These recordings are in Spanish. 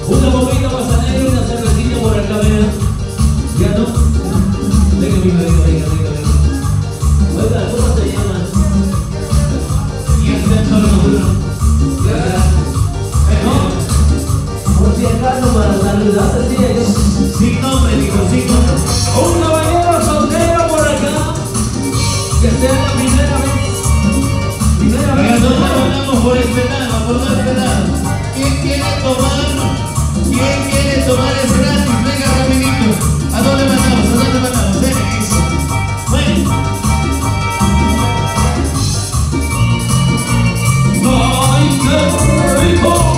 Una bombita pasanero y una cervecita por acá, vean. ¿Ya no? Venga, venga. Oiga, ¿cómo se llama? Y el centro ¿no? Por si acaso, para saludar, decía yo. Sin nombre, digo, sin nombre. Un caballero soltero por acá. Que sea la primera vez. Primera vez. ¿Dónde mandamos por este lado? Por este lado. ¿Quién quiere tomar? ¿Quién quiere tomar? Es gratis. Venga, rapidito. ¿A dónde mandamos? ¿A dónde mandamos? Ven, eso. Ven. ¡Ay, qué rico!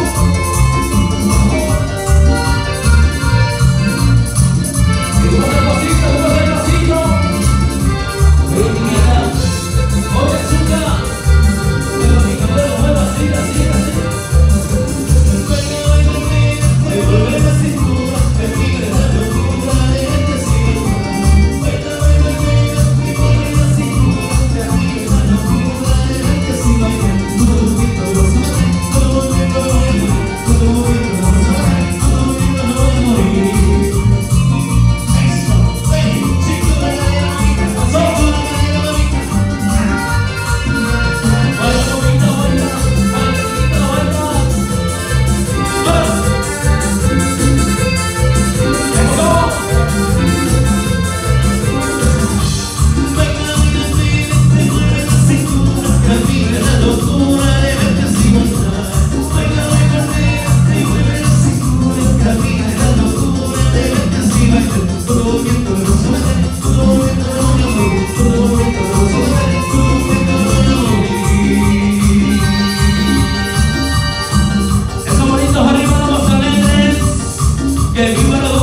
Esos bonitos arriba, vamos alegres.